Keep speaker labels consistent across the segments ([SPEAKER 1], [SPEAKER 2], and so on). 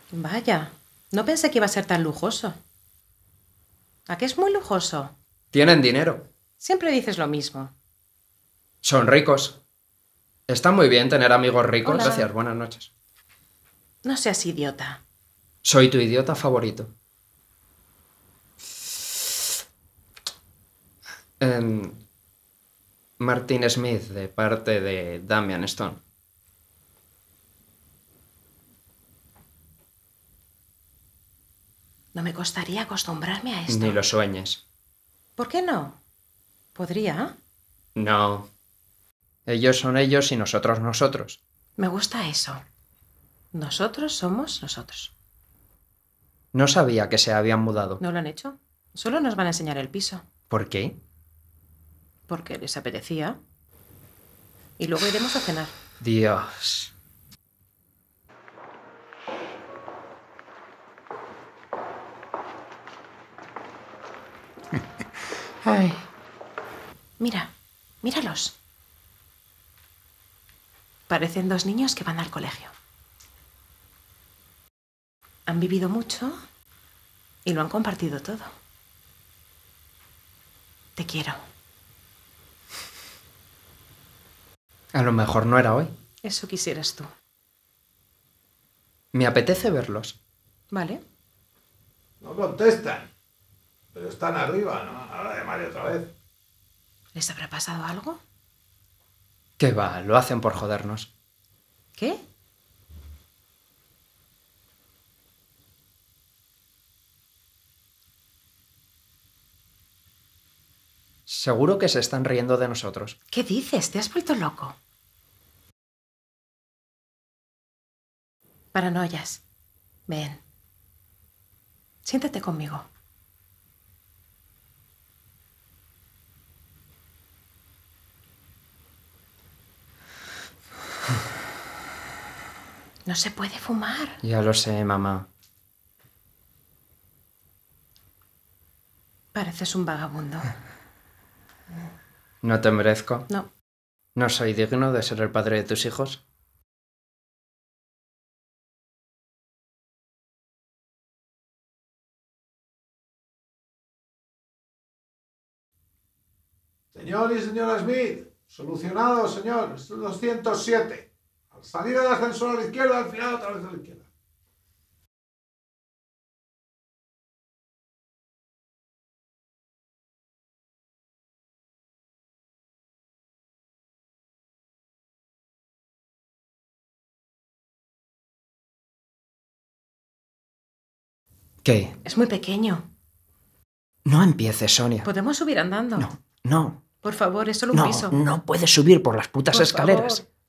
[SPEAKER 1] Vaya, no pensé que iba a ser tan lujoso. ¿A qué es muy lujoso?
[SPEAKER 2] Tienen dinero.
[SPEAKER 1] Siempre dices lo mismo.
[SPEAKER 2] Son ricos. Está muy bien tener amigos ricos.
[SPEAKER 1] Hola.
[SPEAKER 2] Gracias, buenas noches.
[SPEAKER 1] No seas idiota.
[SPEAKER 2] Soy tu idiota favorito. Martin Smith, de parte de Damian Stone.
[SPEAKER 1] No me costaría acostumbrarme a esto.
[SPEAKER 2] Ni lo sueñes.
[SPEAKER 1] ¿Por qué no? ¿Podría?
[SPEAKER 2] No. Ellos son ellos y nosotros nosotros.
[SPEAKER 1] Me gusta eso. Nosotros somos nosotros.
[SPEAKER 2] No sabía que se habían mudado.
[SPEAKER 1] ¿No lo han hecho? Solo nos van a enseñar el piso.
[SPEAKER 2] ¿Por qué?
[SPEAKER 1] Porque les apetecía. Y luego iremos a cenar.
[SPEAKER 2] Dios.
[SPEAKER 1] Ay. Mira, míralos. Parecen dos niños que van al colegio. Han vivido mucho y lo han compartido todo. Te quiero.
[SPEAKER 2] A lo mejor no era hoy.
[SPEAKER 1] Eso quisieras tú.
[SPEAKER 2] Me apetece verlos.
[SPEAKER 1] ¿Vale?
[SPEAKER 3] No contestan. Pero están arriba, ¿no? Ahora llamaré otra vez.
[SPEAKER 1] ¿Les habrá pasado algo?
[SPEAKER 2] ¿Qué va? Lo hacen por jodernos.
[SPEAKER 1] ¿Qué?
[SPEAKER 2] Seguro que se están riendo de nosotros.
[SPEAKER 1] ¿Qué dices? ¿Te has vuelto loco? Paranoias. Ven. Siéntate conmigo. No se puede fumar.
[SPEAKER 2] Ya lo sé, mamá.
[SPEAKER 1] Pareces un vagabundo.
[SPEAKER 2] ¿No te merezco?
[SPEAKER 1] No.
[SPEAKER 2] ¿No soy digno de ser el padre de tus hijos?
[SPEAKER 3] Señor y señora Smith, solucionado, señor. Es el 207. Al salir del ascensor a la izquierda, al final otra vez a la izquierda.
[SPEAKER 2] ¿Qué?
[SPEAKER 1] Es muy pequeño.
[SPEAKER 2] No empieces, Sonia.
[SPEAKER 1] ¿Podemos subir andando?
[SPEAKER 2] No, no.
[SPEAKER 1] Por favor, es solo un
[SPEAKER 2] No,
[SPEAKER 1] piso.
[SPEAKER 2] no puedes subir por las putas
[SPEAKER 1] Por
[SPEAKER 2] escaleras.
[SPEAKER 1] favor.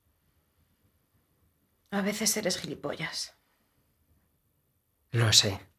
[SPEAKER 1] A veces eres gilipollas.
[SPEAKER 2] Lo sé.